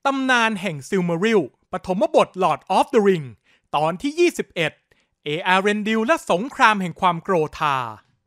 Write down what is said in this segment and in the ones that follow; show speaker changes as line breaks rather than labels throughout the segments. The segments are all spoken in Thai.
ตำนานแห่งซิลมาริลปฐมบท Lord of the Ring ตอนที่ 21 เออาเรนดิลและสงครามแห่งความโกรธา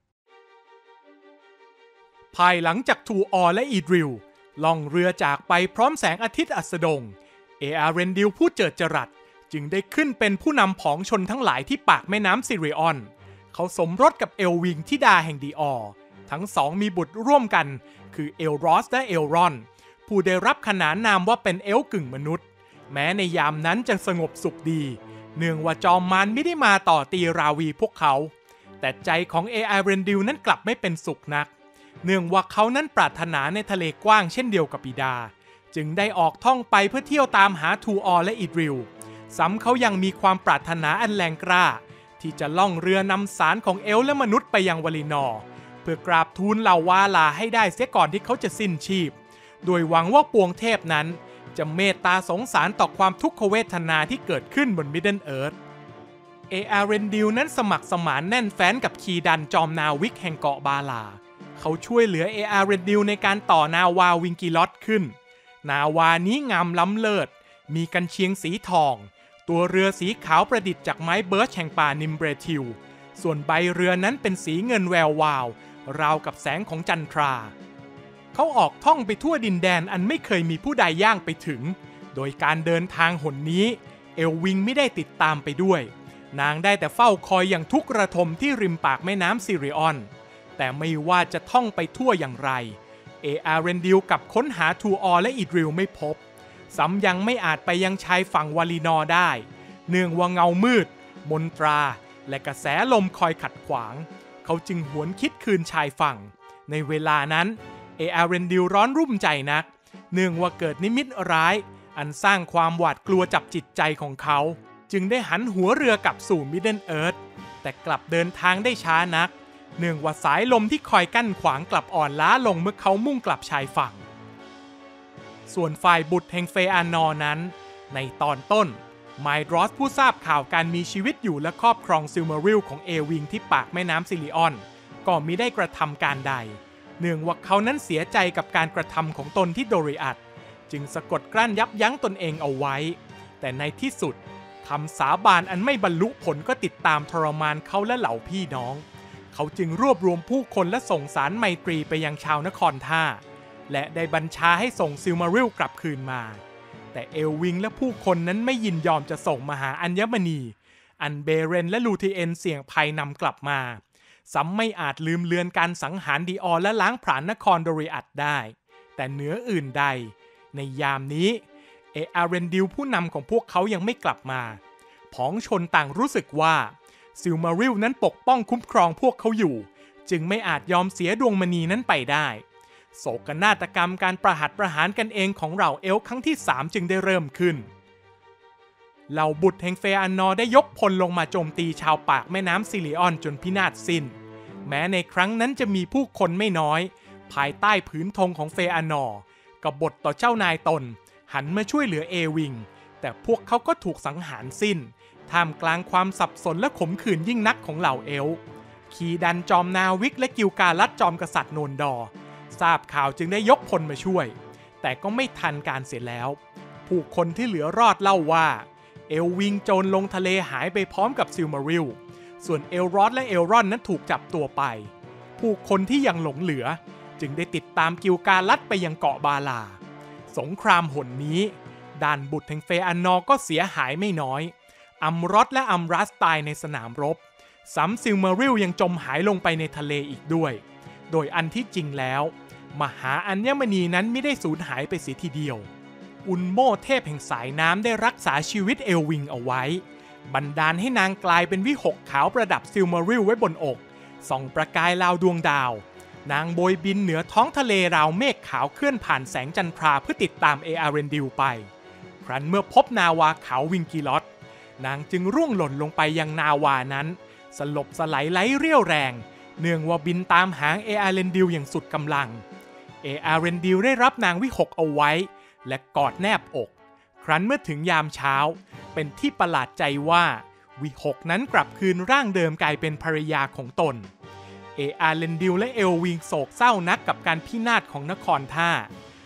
ภายหลังจากทูออและอีดริลล่องเรือจากไปพร้อมแสงอาทิตย์อัสดงเออาเรนดิลผู้เจิดจรัสจึงได้ขึ้นเป็นผู้นำผองชนทั้งหลายที่ปากแม่น้ำซิริออนเขาสมรสกับเอลวิงธิดาแห่งดีออร์ทั้งสองมีบุตรร่วมกันคือเอลรอสและเอลรอนผู้ได้รับขนานนามว่าเป็นเอลกึ่งมนุษย์แม้ในยามนั้นจะสงบสุขดีเนื่องว่าจอมมารไม่ได้มาต่อตีราวีพวกเขาแต่ใจของเออาเรนดิลนั้นกลับไม่เป็นสุขนักเนื่องว่าเขานั้นปรารถนาในทะเลกว้างเช่นเดียวกับบิดาจึงได้ออกท่องไปเพื่อเที่ยวตามหาทูออและอีดริลซ้ำเขายังมีความปรารถนาอันแรงกล้าที่จะล่องเรือนำสารของเอลและมนุษย์ไปยังวาลินอร์เพื่อกราบทูลเหล่าวาลาให้ได้เสียก่อนที่เขาจะสิ้นชีพโดยหวังว่าปวงเทพนั้นจะเมตตาสงสารต่อความทุกขเวทนาที่เกิดขึ้นบนมิดเดิลเอิร์ธเออาเรนดิลนั้นสมัครสมานแน่นแฟ้นกับคีดันจอมนาวิกแห่งเกาะบาลาเขาช่วยเหลือเออาเรนดิลในการต่อนาวาวิงกิลอตขึ้นนาวานี้งามล้ำเลิศมีกันเชียงสีทองตัวเรือสีขาวประดิษฐ์จากไม้เบิร์ชแห่งป่านิมเบรทิลส่วนใบเรือนั้นเป็นสีเงินแวววาวราวกับแสงของจันทราเขาออกท่องไปทั่วดินแดนอันไม่เคยมีผู้ใดย่างไปถึงโดยการเดินทางหนนี้เอลวิงไม่ได้ติดตามไปด้วยนางได้แต่เฝ้าคอยอย่างทุกระทมที่ริมปากแม่น้ำซิริออนแต่ไม่ว่าจะท่องไปทั่วอย่างไรเออาเรนดิลกับค้นหาทูออและอีดริลไม่พบซ้ำยังไม่อาจไปยังชายฝั่งวาลินอร์ได้เนื่องว่าเงามืดมนตราและกระแสลมคอยขัดขวางเขาจึงหวนคิดคืนชายฝั่งในเวลานั้นเออาเรนดิลร้อนรุ่มใจนักเนื่องว่าเกิดนิมิตร้ายอันสร้างความหวาดกลัวจับจิตใจของเขาจึงได้หันหัวเรือกลับสู่มิดเดิลเอิร์ธแต่กลับเดินทางได้ช้านักเนื่องว่าสายลมที่คอยกั้นขวางกลับอ่อนล้าลงเมื่อเขามุ่งกลับชายฝั่งส่วนฝ่ายบุตรแห่งเฟอานอร์นั้นในตอนต้นไมดรอสผู้ทราบข่าวการมีชีวิตอยู่และครอบครองซิลมาริลของเอวิงที่ปากแม่น้ำซิริออนก็มิได้กระทำการใดเนื่องว่าเขานั้นเสียใจกับการกระทำของตนที่โดริอัดจึงสะกดกลั้นยับยั้งตนเองเอาไว้แต่ในที่สุดคำสาบานอันไม่บรรลุผลก็ติดตามทรมานเขาและเหล่าพี่น้องเขาจึงรวบรวมผู้คนและส่งสารไมตรีไปยังชาวนครท่าและได้บัญชาให้ส่งซิลมาริลกลับคืนมาแต่เอลวิงและผู้คนนั้นไม่ยินยอมจะส่งมาหาอัญมณีอันเบเรนและลูทีเอนเสี่ยงภัยนำกลับมาซ้ำไม่อาจลืมเลือนการสังหารดีออและล้างผลาญนครโดริอัดได้แต่เหนืออื่นใดในยามนี้เออาเรนดิลผู้นำของพวกเขายังไม่กลับมาผองชนต่างรู้สึกว่าซิลมาริลนั้นปกป้องคุ้มครองพวกเขาอยู่จึงไม่อาจยอมเสียดวงมณีนั้นไปได้โศกนาฏกรรมการประหัตประหารกันเองของเหล่าเอลฟ์ครั้งที่3จึงได้เริ่มขึ้นเหล่าบุตรแห่งเฟอานอร์ได้ยกพลลงมาโจมตีชาวปากแม่น้ำซิริออนจนพินาศสิ้นแม้ในครั้งนั้นจะมีผู้คนไม่น้อยภายใต้ผืนธงของเฟอานอร์กบฏต่อเจ้านายตนหันมาช่วยเหลือเอวิงแต่พวกเขาก็ถูกสังหารสิ้นท่ามกลางความสับสนและขมขื่นยิ่งนักของเหล่าเอลฟ์คีดันจอมนาวิกและกิลกาลัดจอมกษัตริย์โนนดอร์ทราบข่าวจึงได้ยกพลมาช่วยแต่ก็ไม่ทันการเสียแล้วผู้คนที่เหลือรอดเล่าว่าเอลวิงโจรลงทะเลหายไปพร้อมกับซิลมาริลส่วนเอลรอดและเอลรอนนั้นถูกจับตัวไปผู้คนที่ยังหลงเหลือจึงได้ติดตามกิลกาลัดไปยังเกาะบาลาสงครามหนนี้ด่านบุตรแห่งเฟอานอร์ก็เสียหายไม่น้อยอัมรอดและอัมรัสตายในสนามรบซ้ำซิลมาริลยังจมหายลงไปในทะเลอีกด้วยโดยอันที่จริงแล้วมหาอัญมณีนั้นไม่ได้สูญหายไปเสียทีเดียวอุนโมเทพแห่งสายน้ำได้รักษาชีวิตเอลวิงเอาไว้บันดาลให้นางกลายเป็นวิหกขาวประดับซิลมาริลไว้บนอกส่องประกายราวดวงดาวนางโบยบินเหนือท้องทะเลราวเมฆขาวเคลื่อนผ่านแสงจันทราเพื่อติดตามเออาเรนดิลไปครั้นเมื่อพบนาวาขาววิงกิลอตนางจึงร่วงหล่นลงไปยังนาวานั้นสลบสลายไร้เรี่ยวแรงเนื่องว่าบินตามหางเออาเรนดิลอย่างสุดกำลังเออาเรนดิลได้รับนางวิหกเอาไว้และกอดแนบอกครั้นเมื่อถึงยามเช้าเป็นที่ประหลาดใจว่าวิหกนั้นกลับคืนร่างเดิมกลายเป็นภรรยาของตนเออาเรนดิลและเอลวิงโศกเศร้านักกับการพินาศของนครท่า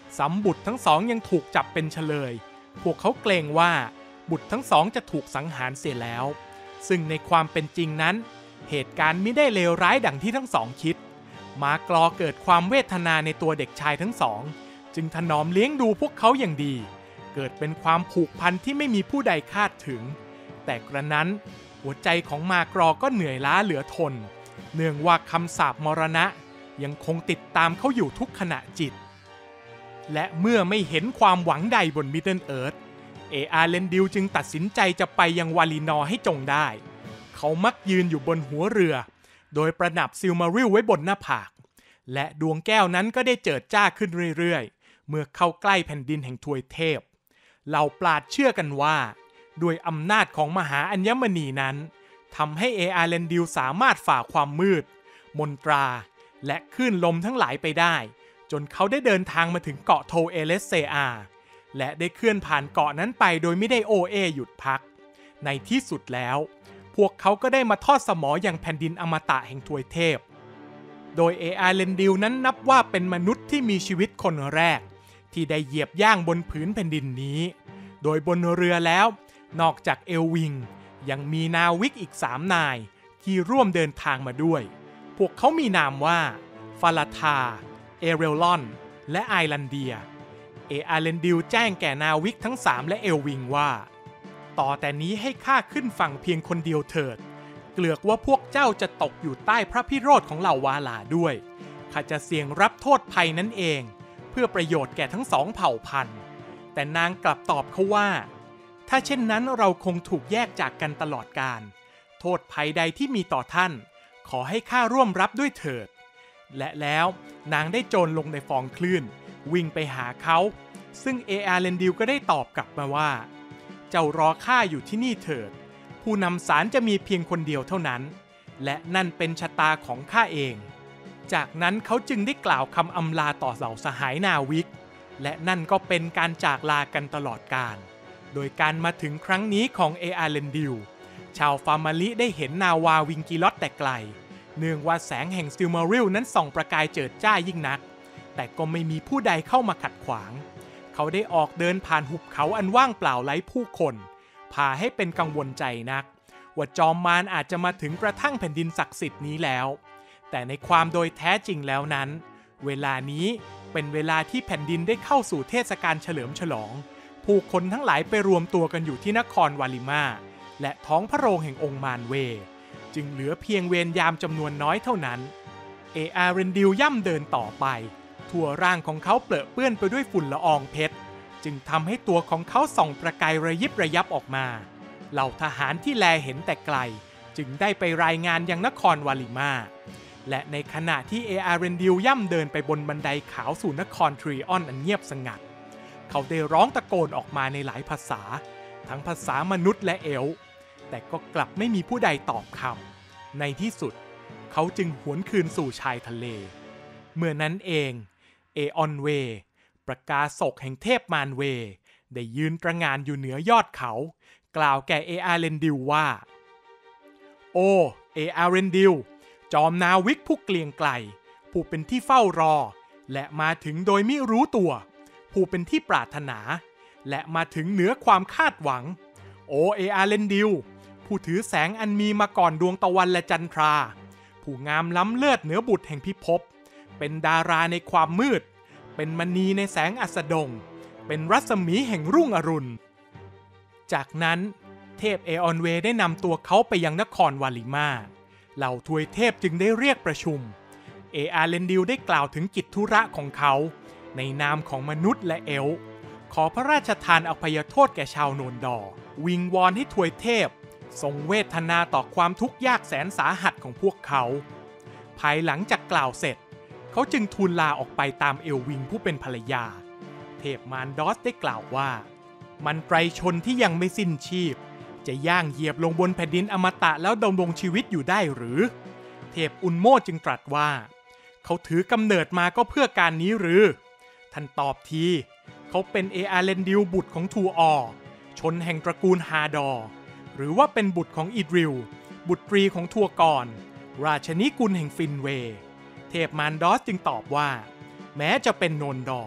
ซ้ำบุตรทั้งสองยังถูกจับเป็นเฉลยพวกเขาเกรงว่าบุตรทั้งสองจะถูกสังหารเสียแล้วซึ่งในความเป็นจริงนั้นเหตุการณ์ไม่ได้เลวร้ายดังที่ทั้งสองคิดมากรอเกิดความเวทนาในตัวเด็กชายทั้งสองจึงถนอมเลี้ยงดูพวกเขาอย่างดีเกิดเป็นความผูกพันที่ไม่มีผู้ใดคาดถึงแต่กระนั้นหัวใจของมากรอก็เหนื่อยล้าเหลือทนเนื่องว่าคำสาปมรณะยังคงติดตามเขาอยู่ทุกขณะจิตและเมื่อไม่เห็นความหวังใดบนมิดเดิลเอิร์ธอาร์เรนดิลจึงตัดสินใจจะไปยังวาลีนอร์ให้จงได้เขามักยืนอยู่บนหัวเรือโดยประดับซิลมาริลไว้บนหน้าผากและดวงแก้วนั้นก็ได้เจิดจ้าขึ้นเรื่อยๆเมื่อเข้าใกล้แผ่นดินแห่งทวยเทพเหล่าปราชญ์เชื่อกันว่าด้วยอำนาจของมหาอัญมณีนั้นทำให้อาร์เรนดิลสามารถฝ่าความมืดมนตราและคลื่นลมทั้งหลายไปได้จนเขาได้เดินทางมาถึงเกาะโทเอเลสเซอาและได้เคลื่อนผ่านเกาะนั้นไปโดยไม่ได้หยุดพักในที่สุดแล้วพวกเขาก็ได้มาทอดสมออย่างแผ่นดินอมตะแห่งทวยเทพโดยอาร์เรนดิลนั้นนับว่าเป็นมนุษย์ที่มีชีวิตคนแรกที่ได้เหยียบย่างบนผืนแผ่นดินนี้โดยบนเรือแล้วนอกจากเอลวิงยังมีนาวิกอีก3 นายที่ร่วมเดินทางมาด้วยพวกเขามีนามว่าฟาลาธาเอเรลลอนและไอรันเดียอาร์เรนดิลแจ้งแก่นาวิกทั้ง3และเอลวิงว่าต่อแต่นี้ให้ข้าขึ้นฝั่งเพียงคนเดียวเถิดเกลือกว่าพวกเจ้าจะตกอยู่ใต้พระพิโรธของเหล่าวาลาด้วยข้าจะเสี่ยงรับโทษภัยนั้นเองเพื่อประโยชน์แก่ทั้ง2 เผ่าพันธุ์แต่นางกลับตอบเขาว่าถ้าเช่นนั้นเราคงถูกแยกจากกันตลอดกาลโทษภัยใดที่มีต่อท่านขอให้ข้าร่วมรับด้วยเถิดและแล้วนางได้โจรลงในฟองคลื่นวิ่งไปหาเขาซึ่งอาร์เรนดิลก็ได้ตอบกลับมาว่าเจ้ารอข้าอยู่ที่นี่เถิดผู้นำสารจะมีเพียงคนเดียวเท่านั้นและนั่นเป็นชะตาของข้าเองจากนั้นเขาจึงได้กล่าวคำอำลาต่อเหล่าสหายนาวิกและนั่นก็เป็นการจากลากันตลอดกาลโดยการมาถึงครั้งนี้ของอาร์เรนดิลชาวฟาร์มาลิได้เห็นนาวาวิงกิลอตแต่ไกลเนื่องว่าแสงแห่งซิลมาริลนั้นส่องประกายเจิดจ้ายิ่งนักแต่ก็ไม่มีผู้ใดเข้ามาขัดขวางเขาได้ออกเดินผ่านหุบเขาอันว่างเปล่าไร้ผู้คนพาให้เป็นกังวลใจนักว่าจอมมารอาจจะมาถึงกระทั่งแผ่นดินศักดิ์สิทธิ์นี้แล้วแต่ในความโดยแท้จริงแล้วนั้นเวลานี้เป็นเวลาที่แผ่นดินได้เข้าสู่เทศกาลเฉลิมฉลองผู้คนทั้งหลายไปรวมตัวกันอยู่ที่นครวาลิมาและท้องพระโรงแห่งองค์มารเวจึงเหลือเพียงเวรยามจำนวนน้อยเท่านั้นอาร์เรนดิลย่ำเดินต่อไปทั่วร่างของเขาเปรอะเปื้อนไปด้วยฝุ่นละอองเพชรจึงทำให้ตัวของเขาส่องประกายระยิบระยับออกมาเหล่าทหารที่แลเห็นแต่ไกลจึงได้ไปรายงานยังนครวาลิมาและในขณะที่อาร์เรนดิลย่ำเดินไปบนบันไดขาวสู่นครทรีออนอันเงียบสงัดเขาได้ร้องตะโกนออกมาในหลายภาษาทั้งภาษามนุษย์และเอลฟ์แต่ก็กลับไม่มีผู้ใดตอบคำในที่สุดเขาจึงหวนคืนสู่ชายทะเลเมื่อนั้นเองเอออนเวประกาศกแห่งเทพมารเวได้ยืนตระหง่านอยู่เหนือยอดเขากล่าวแก่อาร์เรนดิลว่าโอ้อาร์เรนดิลจอมนาวิกผู้เกลียงไกลผู้เป็นที่เฝ้ารอและมาถึงโดยไม่รู้ตัวผู้เป็นที่ปรารถนาและมาถึงเหนือความคาดหวังโออาร์เรนดิลผู้ถือแสงอันมีมาก่อนดวงตะวันและจันทราผู้งามล้ำเลิศเหนือบุตรแห่งพิภพเป็นดาราในความมืดเป็นมณีในแสงอัสดงเป็นรัศมีแห่งรุ่งอรุณจากนั้นเทพเอออนเวได้นำตัวเขาไปยังนครวาลิมาเหล่าทวยเทพจึงได้เรียกประชุมอาร์เรนดิลได้กล่าวถึงกิจธุระของเขาในนามของมนุษย์และเอลฟ์ขอพระราชทานอภัยโทษแก่ชาวโนนดอร์วิงวอนให้ทวยเทพทรงเวทนาต่อความทุกข์ยากแสนสาหัสของพวกเขาภายหลังจากกล่าวเสร็จเขาจึงทูลลาออกไปตามเอลวิงผู้เป็นภรรยาเทพมารดอสได้กล่าวว่ามันไตรชนที่ยังไม่สิ้นชีพจะย่างเหยียบลงบนแผ่นดินอมตะแล้วดำรงชีวิตอยู่ได้หรือเทพอุนโมจึงตรัสว่าเขาถือกำเนิดมาก็เพื่อการนี้หรือท่านตอบทีเขาเป็นอาร์เรนดิลบุตรของทูออชนแห่งตระกูลฮาดอร์หรือว่าเป็นบุตรของอิดริลบุตรีของทัวกรราชนิกุลแห่งฟินเวย์เทพมารดอสจึงตอบว่าแม้จะเป็นโนนดอร์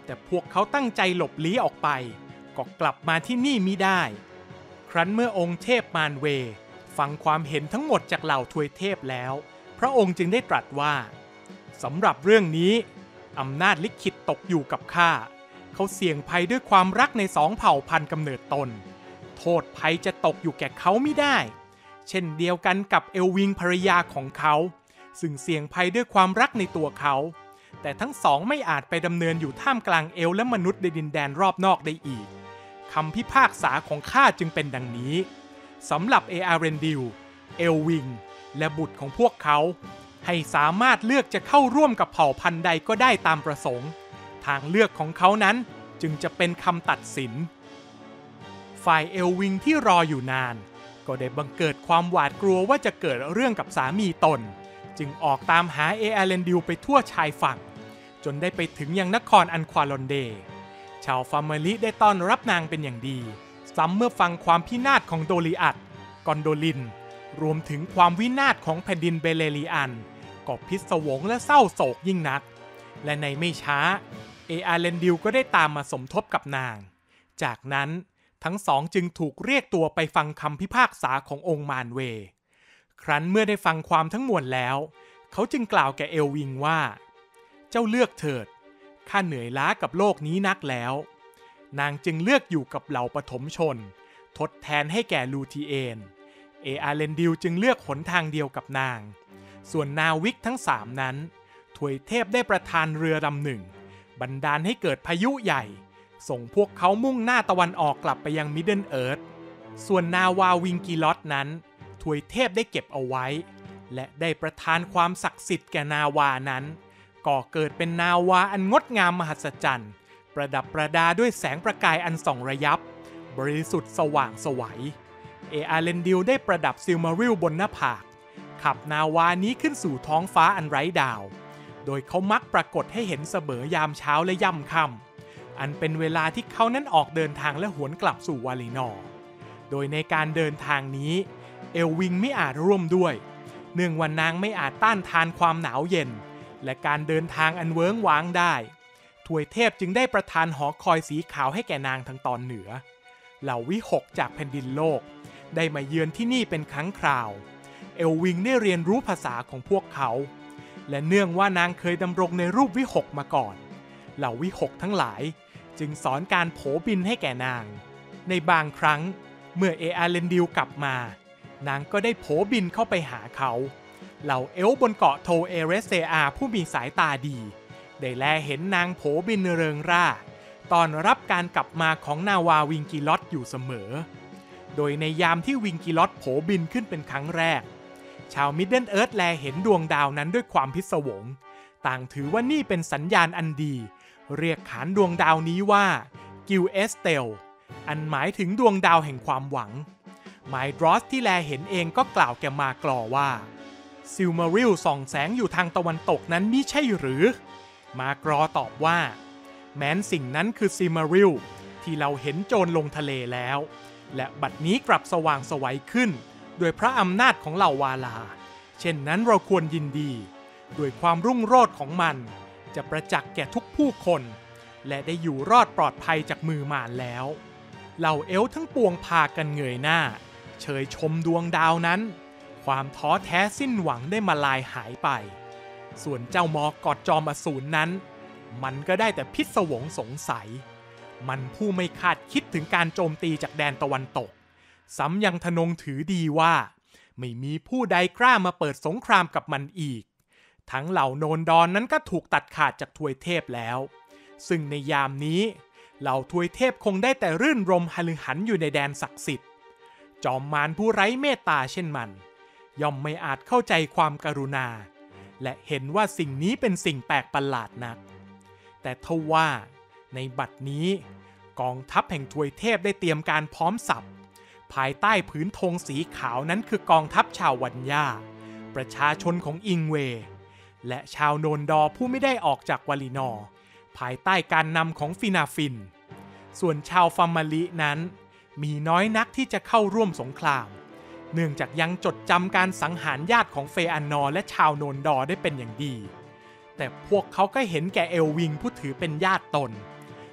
แต่พวกเขาตั้งใจหลบลี้ออกไปก็กลับมาที่นี่มิได้ ครั้นเมื่อองค์เทพมารเวฟังความเห็นทั้งหมดจากเหล่าทวยเทพแล้วพระองค์จึงได้ตรัสว่าสำหรับเรื่องนี้อำนาจลิขิตตกอยู่กับข้าเขาเสี่ยงภัยด้วยความรักในสองเผ่าพันธุ์กำเนิดตนโทษภัยจะตกอยู่แก่เขาไม่ได้เช่นเดียวกันกับเอลวิงภรรยาของเขาซึ่งเสี่ยงภัยด้วยความรักในตัวเขาแต่ทั้งสองไม่อาจไปดำเนินอยู่ท่ามกลางเอลและมนุษย์ในดินแดนรอบนอกได้อีกคำพิพากษาของข้าจึงเป็นดังนี้สำหรับเออาเรนดิลเอลวิงและบุตรของพวกเขาให้สามารถเลือกจะเข้าร่วมกับเผ่าพันธุ์ใดก็ได้ตามประสงค์ทางเลือกของเขานั้นจึงจะเป็นคำตัดสินฝ่ายเอลวิงที่รออยู่นานก็ได้บังเกิดความหวาดกลัวว่าจะเกิดเรื่องกับสามีตนจึงออกตามหาเออาเรนดิลไปทั่วชายฝั่งจนได้ไปถึงยังนครอันควาลอนเดชาวฟาร์มาลิได้ต้อนรับนางเป็นอย่างดีซ้ำเมื่อฟังความพินาศของโดลิอัดกอนโดลินรวมถึงความวินาศของแผ่นดินเบเลรีอันก็พิศวงและเศร้าโศกยิ่งนักและในไม่ช้าเออาเรนดิลก็ได้ตามมาสมทบกับนางจากนั้นทั้งสองจึงถูกเรียกตัวไปฟังคำพิพากษาขององค์มารเวครั้นเมื่อได้ฟังความทั้งมวลแล้วเขาจึงกล่าวแก่เอลวิงว่าเจ้าเลือกเถิดข้าเหนื่อยล้ากับโลกนี้นักแล้วนางจึงเลือกอยู่กับเหล่าปฐมชนทดแทนให้แก่ลูทีเอนเออาเรนดิลจึงเลือกหนทางเดียวกับนางส่วนนาวิกทั้งสามนั้นถวยเทพได้ประทานเรือลำหนึ่งบันดาลให้เกิดพายุใหญ่ส่งพวกเขามุ่งหน้าตะวันออกกลับไปยังมิดเดิลเอิร์ธส่วนนาวาวิงกิลอตนั้นถวยเทพได้เก็บเอาไว้และได้ประทานความศักดิ์สิทธิ์แก่นาวานั้นก่อเกิดเป็นนาวาอันงดงามมหัศจรรย์ประดับประดาด้วยแสงประกายอันส่องระยับบริสุทธิ์สว่างไสวเออาเรนดิลได้ประดับซิลมาริลบนหน้าผากขับนาวานี้ขึ้นสู่ท้องฟ้าอันไร้ดาวโดยเขามักปรากฏให้เห็นเสมอยามเช้าและย่ำค่ำอันเป็นเวลาที่เขานั้นออกเดินทางและหวนกลับสู่วาลินอร์โดยในการเดินทางนี้เอลวิงไม่อาจร่วมด้วยเนื่องว่านางไม่อาจต้านทานความหนาวเย็นและการเดินทางอันเวิ้งว้างได้ถวยเทพจึงได้ประทานหอคอยสีขาวให้แก่นางทางตอนเหนือเหล่าวิหกจากแผ่นดินโลกได้มาเยือนที่นี่เป็นครั้งคราวเอลวิงได้เรียนรู้ภาษาของพวกเขาและเนื่องว่านางเคยดำรงในรูปวิหกมาก่อนเหล่าวิหกทั้งหลายจึงสอนการโผบินให้แก่นางในบางครั้งเมื่อเออาเรนดิลกลับมานางก็ได้โผบินเข้าไปหาเขาเหล่าเอลฟ์บนเกาะโทเอเรสเซอาผู้มีสายตาดีได้แลเห็นนางโผบินเริงร่าตอนรับการกลับมาของนาวาวิงกิลอตอยู่เสมอโดยในยามที่วิงกิลอตโผบินขึ้นเป็นครั้งแรกชาวมิดเดิลเอิร์ธแลเห็นดวงดาวนั้นด้วยความพิศวงต่างถือว่านี่เป็นสัญญาณอันดีเรียกขานดวงดาวนี้ว่ากิลเอสเตลอันหมายถึงดวงดาวแห่งความหวังไมดรอสที่แลเห็นเองก็กล่าวแก่มากรอว่าซิลมาริลส่องแสงอยู่ทางตะวันตกนั้นมิใช่หรือมากรอตอบว่าแม้นสิ่งนั้นคือซิลมาริลที่เราเห็นโจรลงทะเลแล้วและบัดนี้กลับสว่างไสวขึ้นโดยพระอำนาจของเหล่าวาลาเช่นนั้นเราควรยินดีด้วยความรุ่งโรจน์ของมันจะประจักษ์แก่ทุกผู้คนและได้อยู่รอดปลอดภัยจากมือมารแล้วเหล่าเอลฟ์ทั้งปวงพากันเงยหน้าเชยชมดวงดาวนั้นความท้อแท้สิ้นหวังได้มาลายหายไปส่วนเจ้ามอกอดจอมอสูรนั้นมันก็ได้แต่พิศวงสงสัยมันผู้ไม่คาดคิดถึงการโจมตีจากแดนตะวันตกซ้ำยังทะนงถือดีว่าไม่มีผู้ใดกล้ามาเปิดสงครามกับมันอีกทั้งเหล่าโนนดอนนั้นก็ถูกตัดขาดจากทวยเทพแล้วซึ่งในยามนี้เหล่าทวยเทพคงได้แต่รื่นรมหฤหันอยู่ในแดนศักดิ์สิทธิ์จอมมารผู้ไร้เมตตาเช่นมันย่อมไม่อาจเข้าใจความกรุณาและเห็นว่าสิ่งนี้เป็นสิ่งแปลกประหลาดนักแต่ทว่าในบัดนี้กองทัพแห่งทวยเทพได้เตรียมการพร้อมสับภายใต้ผืนธงสีขาวนั้นคือกองทัพชาววัญญาประชาชนของอิงเวและชาวโนนดอผู้ไม่ได้ออกจากวาลินอร์ภายใต้การนำของฟินาฟินส่วนชาวฟาร์มาลินั้นมีน้อยนักที่จะเข้าร่วมสงครามเนื่องจากยังจดจำการสังหารญาติของเฟอันนอร์และชาวโนนดอได้เป็นอย่างดีแต่พวกเขาก็เห็นแก่เอลวิงผู้ถือเป็นญาติตน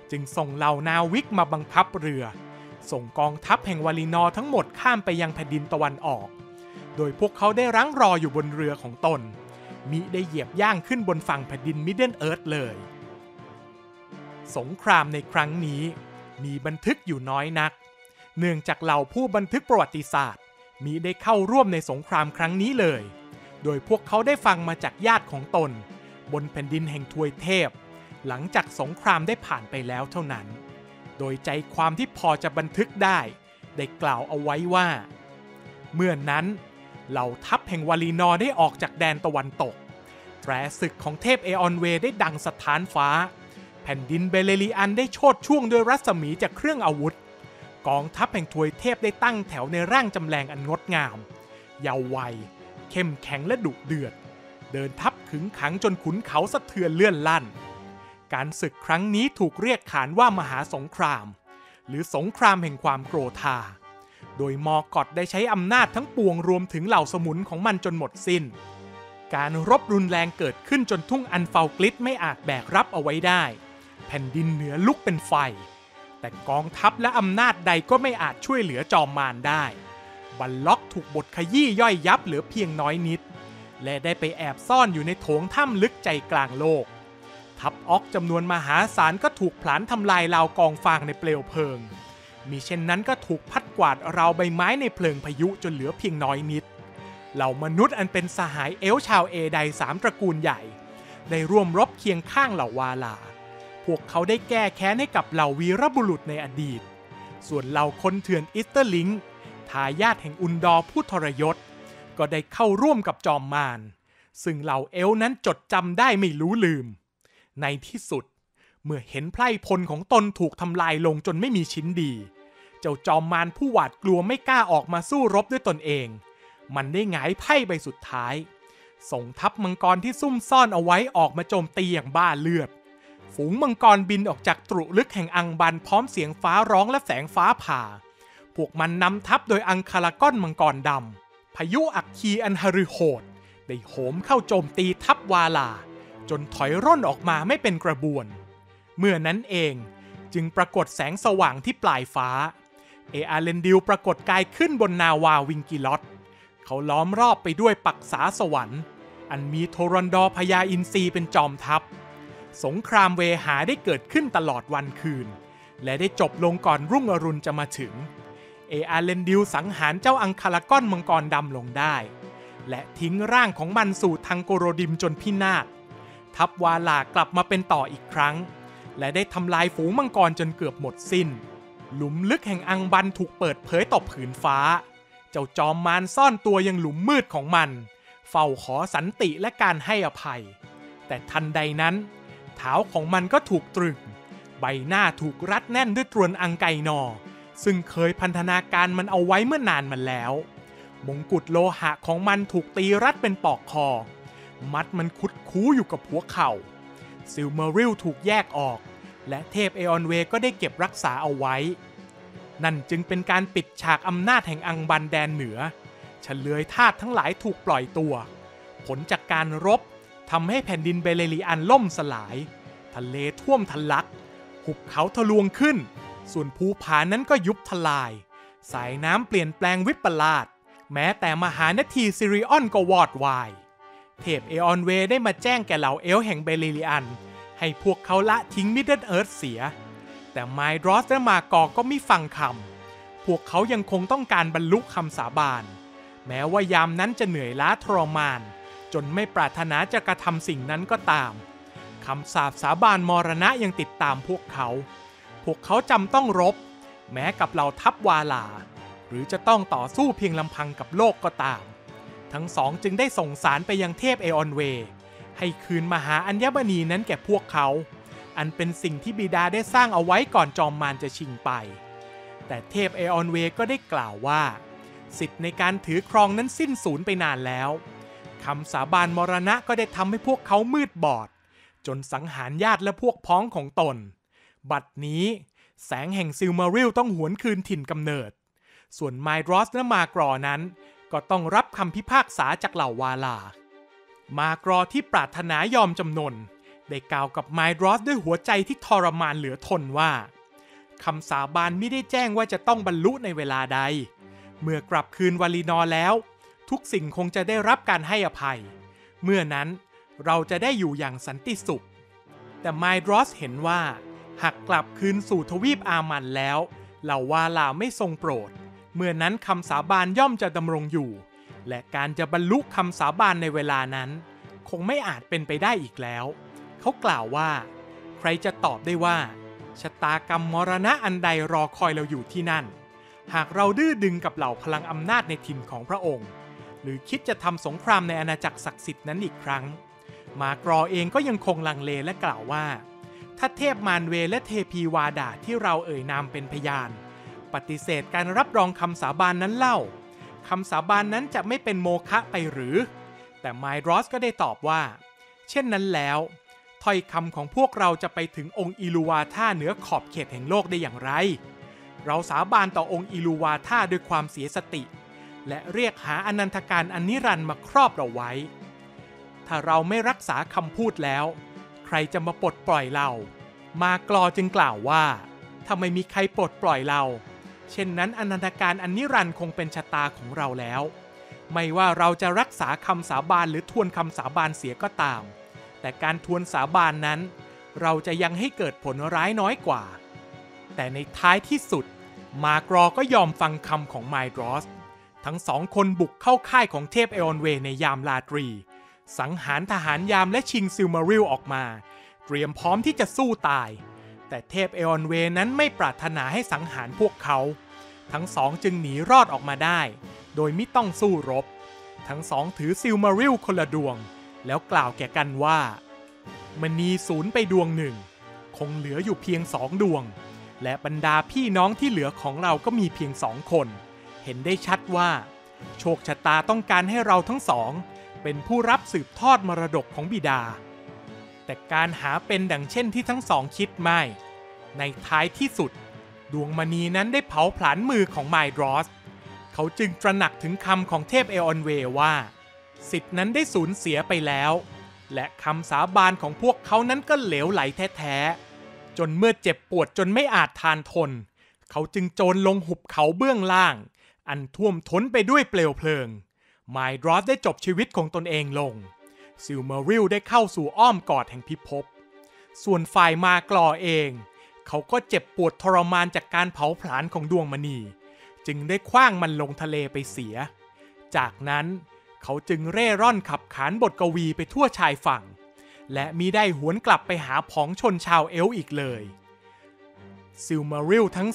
จึงส่งเหล่านาวิกมาบังคับเรือส่งกองทัพแห่งวาลินอร์ทั้งหมดข้ามไปยังแผ่นดินตะวันออกโดยพวกเขาได้รั้งรออยู่บนเรือของตนมิได้เหยียบย่างขึ้นบนฝั่งแผ่นดินมิดเดิลเอิร์ธเลยสงครามในครั้งนี้มีบันทึกอยู่น้อยนักเนื่องจากเหล่าผู้บันทึกประวัติศาสตร์มิได้เข้าร่วมในสงครามครั้งนี้เลยโดยพวกเขาได้ฟังมาจากญาติของตนบนแผ่นดินแห่งทวยเทพหลังจากสงครามได้ผ่านไปแล้วเท่านั้นโดยใจความที่พอจะบันทึกได้กล่าวเอาไว้ว่าเมื่อนั้นเหล่าทัพแห่งวาลีนอร์ได้ออกจากแดนตะวันตกแตรศึกของเทพเอออนเวย์ได้ดังสถานฟ้าแผ่นดินเบเลรีอันได้โชติช่วงด้วยรัศมีจากเครื่องอาวุธกองทัพแห่งทวยเทพได้ตั้งแถวในร่างจำแรงอันงดงามเยาว์วัยเข้มแข็งและดุเดือดเดินทัพขึงขังจนขุนเขาสะเทือนเลื่อนลั่นการศึกครั้งนี้ถูกเรียกขานว่ามหาสงครามหรือสงครามแห่งความโกรธาโดยมอร์กอตได้ใช้อำนาจทั้งปวงรวมถึงเหล่าสมุนของมันจนหมดสิ้นการรบรุนแรงเกิดขึ้นจนทุ่งอันเฟลกลิดไม่อาจแบกรับเอาไว้ได้แผ่นดินเหนือลุกเป็นไฟแต่กองทัพและอำนาจใดก็ไม่อาจช่วยเหลือจอมมารได้บัลล็อกถูกบดขยี้ย่อยยับเหลือเพียงน้อยนิดและได้ไปแอบซ่อนอยู่ในโถงถ้ำลึกใจกลางโลกทัพออกจำนวนมหาศาลก็ถูกผลาญทำลายราวกองฟางในเปลวเพลิงมิเช่นนั้นก็ถูกพัดกวาดราวใบไม้ในเพลิงพายุจนเหลือเพียงน้อยนิดเหล่ามนุษย์อันเป็นสหายเอลชาวเอได3 ตระกูลใหญ่ได้ร่วมรบเคียงข้างเหล่าวาลาพวกเขาได้แก้แค้นให้กับเหล่าวีรบุรุษในอดีตส่วนเหล่าคนเถื่อนอิสเตอร์ลิงทายาทแห่งอุนดอร์ผู้ทรยศก็ได้เข้าร่วมกับจอมมารซึ่งเหล่าเอลนั้นจดจำได้ไม่รู้ลืมในที่สุดเมื่อเห็นไพร่พลของตนถูกทำลายลงจนไม่มีชิ้นดีเจ้าจอมมารผู้หวาดกลัวไม่กล้าออกมาสู้รบด้วยตนเองมันได้หงายไพ่ใบสุดท้ายส่งทัพมังกรที่ซุ่มซ่อนเอาไว้ออกมาโจมตีอย่างบ้าเลือดฝูงมังกรบินออกจากตรุลึกแห่งอังบันพร้อมเสียงฟ้าร้องและแสงฟ้าผ่าพวกมันนำทัพโดยอังคารากอนมังกรดำพายุอัคคีอันหฤโหดได้โหมเข้าโจมตีทัพวาลาจนถอยร่นออกมาไม่เป็นกระบวนเมื่อนั้นเองจึงปรากฏแสงสว่างที่ปลายฟ้าเออาร์เรนดิลปรากฏกายขึ้นบนนาวาวิงกิลอตเขาล้อมรอบไปด้วยปักษาสวรรค์อันมีโทรอนดอร์พญาอินทรีเป็นจอมทัพสงครามเวหาได้เกิดขึ้นตลอดวันคืนและได้จบลงก่อนรุ่งอรุณจะมาถึงเออาร์เรนดิลสังหารเจ้าอังคารากอนมังกรดำลงได้และทิ้งร่างของมันสู่ทังโกโรดิมจนพินาศทัพวาลากลับมาเป็นต่ออีกครั้งและได้ทำลายฝูงมังกรจนเกือบหมดสิ้นหลุมลึกแห่งอังบันถูกเปิดเผยต่อผืนฟ้าเจ้าจอมมารซ่อนตัวยังหลุมมืดของมันเฝ้าขอสันติและการให้อภัยแต่ทันใดนั้นเท้าของมันก็ถูกตรึงใบหน้าถูกรัดแน่นด้วยตรวนอังไกนอซึ่งเคยพันธนาการมันเอาไว้เมื่อนานมาแล้วมงกุฎโลหะของมันถูกตีรัดเป็นปอกคอมัดมันคุดคู้อยู่กับหัวเข่าซิลเมอริลถูกแยกออกและเทพเอออนเวย์ก็ได้เก็บรักษาเอาไว้นั่นจึงเป็นการปิดฉากอำนาจแห่งอังบันแดนเหนือเฉลยทาสทั้งหลายถูกปล่อยตัวผลจากการรบทำให้แผ่นดินเบเลรีอันล่มสลายทะเลท่วมทะลักหุบเขาทะลวงขึ้นส่วนภูผานั้นก็ยุบทลายสายน้ำเปลี่ยนแปลงวิปลาสแม้แต่มหานาทีซิริออนก็วอดวายเทพเอออนเวย์ได้มาแจ้งแก่เหล่าเอลฟ์แห่งเบเลรีอันให้พวกเขาละทิ้งมิดเดิลเอิร์ธเสียแต่ไมดรอสและมากอก็ไม่ฟังคำพวกเขายังคงต้องการบรรลุคำสาบานแม้ว่ายามนั้นจะเหนื่อยล้าทรมานจนไม่ปรารถนาจะกระทำสิ่งนั้นก็ตามคำสาปสาบานมรณะยังติดตามพวกเขาจำต้องรบแม้กับเหล่าทัพวาลาหรือจะต้องต่อสู้เพียงลำพังกับโลกก็ตามทั้งสองจึงได้ส่งสารไปยังเทพเอออนเวย์ให้คืนมหาอัญมณีนั้นแก่พวกเขาอันเป็นสิ่งที่บิดาได้สร้างเอาไว้ก่อนจอมมารจะชิงไปแต่เทพเอออนเวย์ก็ได้กล่าวว่าสิทธิ์ในการถือครองนั้นสิ้นสูญไปนานแล้วคำสาบานมรณะก็ได้ทำให้พวกเขามืดบอดจนสังหารญาติและพวกพ้องของตนบัดนี้แสงแห่งซิลมาริลต้องหวนคืนถิ่นกำเนิดส่วนไมดรอสและมากรอนั้นก็ต้องรับคำพิพากษาจากเหล่าวาลามากรอที่ปรารถนายอมจำนนได้กล่าวกับไมดรอสด้วยหัวใจที่ทรมานเหลือทนว่าคำสาบานไม่ได้แจ้งว่าจะต้องบรรลุในเวลาใดเมื่อกลับคืนวาลีนอร์แล้วทุกสิ่งคงจะได้รับการให้อภัยเมื่อนั้นเราจะได้อยู่อย่างสันติสุขแต่ไมดรอสเห็นว่าหากกลับคืนสู่ทวีปอามันแล้วเหล่าวาลาไม่ทรงโปรดเมื่อนั้นคำสาบานย่อมจะดำรงอยู่และการจะบรรลุคำสาบานในเวลานั้นคงไม่อาจเป็นไปได้อีกแล้วเขากล่าวว่าใครจะตอบได้ว่าชะตากรรมมรณะอันใดรอคอยเราอยู่ที่นั่นหากเราดื้อดึงกับเหล่าพลังอำนาจในถิ่นของพระองค์หรือคิดจะทำสงครามในอาณาจักรศักดิ์สิทธิ์นั้นอีกครั้งมากรอเองก็ยังคงลังเลและกล่าวว่าถ้าเทพมารเวและเทพีวาดาที่เราเอ่ยนามเป็นพยานปฏิเสธการรับรองคำสาบานนั้นเล่าคำสาบานนั้นจะไม่เป็นโมฆะไปหรือแต่ไมดรอสก็ได้ตอบว่าเช่นนั้นแล้วถ้อยคำของพวกเราจะไปถึงองค์อิลูวาธาเหนือขอบเขตแห่งโลกได้อย่างไรเราสาบานต่อองค์อิลูวาธาด้วยความเสียสติและเรียกหาอนันตการอันนิรันดร์มาครอบเราไว้ถ้าเราไม่รักษาคำพูดแล้วใครจะมาปลดปล่อยเรามากรอจึงกล่าวว่าถ้าไม่มีใครปลดปล่อยเราเช่นนั้นอนันตการอันนิรันดร์คงเป็นชะตาของเราแล้วไม่ว่าเราจะรักษาคำสาบานหรือทวนคำสาบานเสียก็ตามแต่การทวนสาบานนั้นเราจะยังให้เกิดผลร้ายน้อยกว่าแต่ในท้ายที่สุดมากรอก็ยอมฟังคำของไมดรอสทั้งสองคนบุกเข้าค่ายของเทพเอออนเวในยามราตรีสังหารทหารยามและชิงซิลมาริลออกมาเตรียมพร้อมที่จะสู้ตายแต่เทพเอออนเวนั้นไม่ปรารถนาให้สังหารพวกเขาทั้งสองจึงหนีรอดออกมาได้โดยไม่ต้องสู้รบทั้งสองถือซิลมาริลคนละดวงแล้วกล่าวแก่กันว่ามณีสูญไปดวงหนึ่งคงเหลืออยู่เพียง2 ดวงและบรรดาพี่น้องที่เหลือของเราก็มีเพียง2 คนเห็นได้ชัดว่าโชคชะตาต้องการให้เราทั้งสองเป็นผู้รับสืบทอดมรดกของบิดาแต่การหาเป็นดังเช่นที่ทั้งสองคิดไม่ในท้ายที่สุดดวงมณีนั้นได้เผาผลาญมือของไมดรอสเขาจึงตระหนักถึงคำของเทพเอออนเวว่าสิทธินั้นได้สูญเสียไปแล้วและคำสาบานของพวกเขานั้นก็เหลวไหลแท้ๆจนเมื่อเจ็บปวดจนไม่อาจทานทนเขาจึงโจรลงหุบเขาเบื้องล่างอันท่วมท้นไปด้วยเปลวเพลิงไมดรอสได้จบชีวิตของตนเองลงซิลมาริลได้เข้าสู่อ้อมกอดแห่งพิภพส่วนฝ่ายมากรอเองเขาก็เจ็บปวดทรมานจากการเผาผลาญของดวงมณีจึงได้ขว้างมันลงทะเลไปเสียจากนั้นเขาจึงเร่ร่อนขับขานบทกวีไปทั่วชายฝั่งและมิได้หวนกลับไปหาผองชนชาวเอลฟ์อีกเลยซิลมาริลทั้ง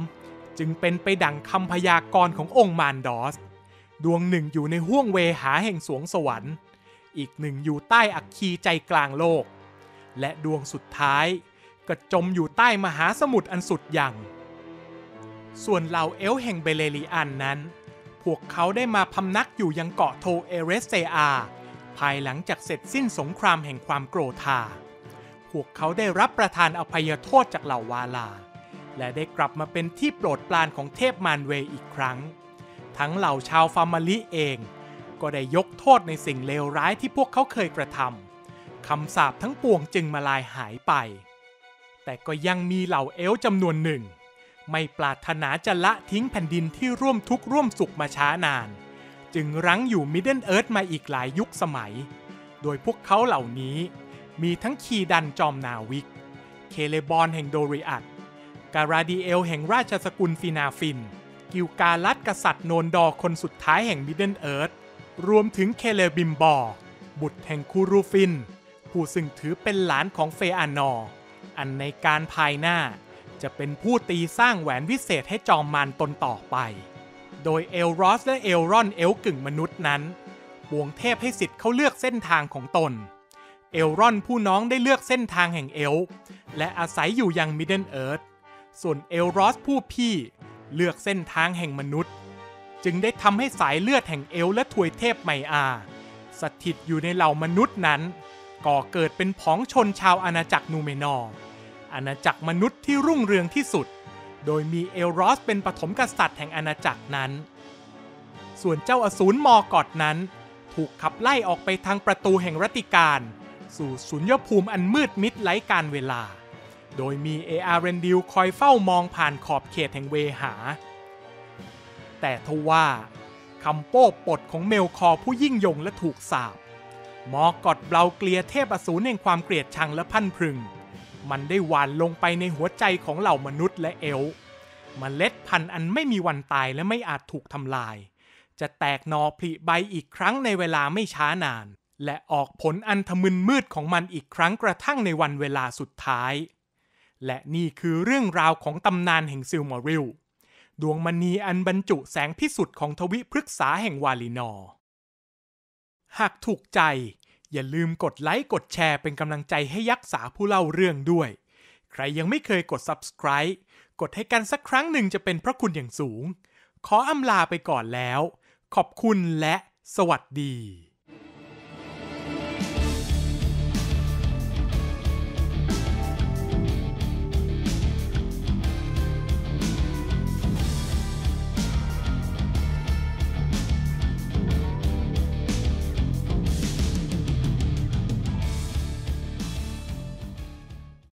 3จึงเป็นไปดั่งคำพยากรณ์ขององค์มารดอสดวงหนึ่งอยู่ในห้วงเวหาแห่งสวงสวรรค์อีกหนึ่งอยู่ใต้อัคคีใจกลางโลกและดวงสุดท้ายก็จมอยู่ใต้มหาสมุทรอันสุดยังส่วนเหล่าเอลฟ์แห่งเบเลริอันนั้นพวกเขาได้มาพำนักอยู่ยังเกาะโทเอเรสเซอาภายหลังจากเสร็จสิ้นสงครามแห่งความโกรธาพวกเขาได้รับประทานอภัยโทษจากเหล่าวาลาและได้กลับมาเป็นที่โปรดปรานของเทพมารเวอีกครั้งทั้งเหล่าชาวฟามาลิเองก็ได้ยกโทษในสิ่งเลวร้ายที่พวกเขาเคยกระทำคำสาปทั้งปวงจึงมาลายหายไปแต่ก็ยังมีเหล่าเอลฟ์จำนวนหนึ่งไม่ปรารถนาจะละทิ้งแผ่นดินที่ร่วมทุกข์ร่วมสุขมาช้านานจึงรั้งอยู่มิดเดิลเอิร์ธมาอีกหลายยุคสมัยโดยพวกเขาเหล่านี้มีทั้งคีดันจอมนาวิกเคเลบอนแห่งโดริอัตการาดีเอลแห่งราชสกุลฟินาฟินกิลกาลัดกษัตริย์โนนดอร์คนสุดท้ายแห่งมิดเดิลเอิร์ธรวมถึงเคเลบิมบอร์บุตรแห่งคูรูฟินผู้ซึ่งถือเป็นหลานของเฟอานอร์อันในการภายหน้าจะเป็นผู้ตีสร้างแหวนวิเศษให้จอมมารตนต่อไปโดยเอลรอสและเอลรอนเอลกึ่งมนุษย์นั้นปวงเทพให้สิทธิ์เขาเลือกเส้นทางของตนเอลรอนผู้น้องได้เลือกเส้นทางแห่งเอลฟ์และอาศัยอยู่ยังมิดเดิลเอิร์ธส่วนเอลรอสผู้พี่เลือกเส้นทางแห่งมนุษย์จึงได้ทำให้สายเลือดแห่งเอลฟ์และทวยเทพไมอาสถิตอยู่ในเหล่ามนุษย์นั้นก่อเกิดเป็นผองชนชาวอาณาจักรนูเมนอร์อาณาจักรมนุษย์ที่รุ่งเรืองที่สุดโดยมีเอลรอสเป็นปฐมกษัตริย์แห่งอาณาจักรนั้นส่วนเจ้าอสูรมอร์กอดนั้นถูกขับไล่ออกไปทางประตูแห่งรัตติการสู่สุญญภูมิอันมืดมิดไร้กาลเวลาโดยมีเออาร์เรนดิลคอยเฝ้ามองผ่านขอบเขตแห่งเวหาแต่ทว่าคำโป้ปดของเมลคอร์ผู้ยิ่งยงและถูกสาปมอกอดเบลาเกลียเทพอสูรแห่งความเกลียดชังและพันพรึงมันได้หว่านลงไปในหัวใจของเหล่ามนุษย์และเอลฟ์เมล็ดพันธุ์อันไม่มีวันตายและไม่อาจถูกทำลายจะแตกหน่อผลิใบอีกครั้งในเวลาไม่ช้านานและออกผลอันทะมึนมืดของมันอีกครั้งกระทั่งในวันเวลาสุดท้ายและนี่คือเรื่องราวของตำนานแห่งซิลมาริลดวงมณีอันบรรจุแสงพิสุทธิ์ของทวิพฤกษาแห่งวาลินอร์หากถูกใจอย่าลืมกดไลค์กดแชร์เป็นกำลังใจให้ยักษ์สาผู้เล่าเรื่องด้วยใครยังไม่เคยกด Subscribe กดให้กันสักครั้งหนึ่งจะเป็นพระคุณอย่างสูงขออำลาไปก่อนแล้วขอบคุณและสวัสดี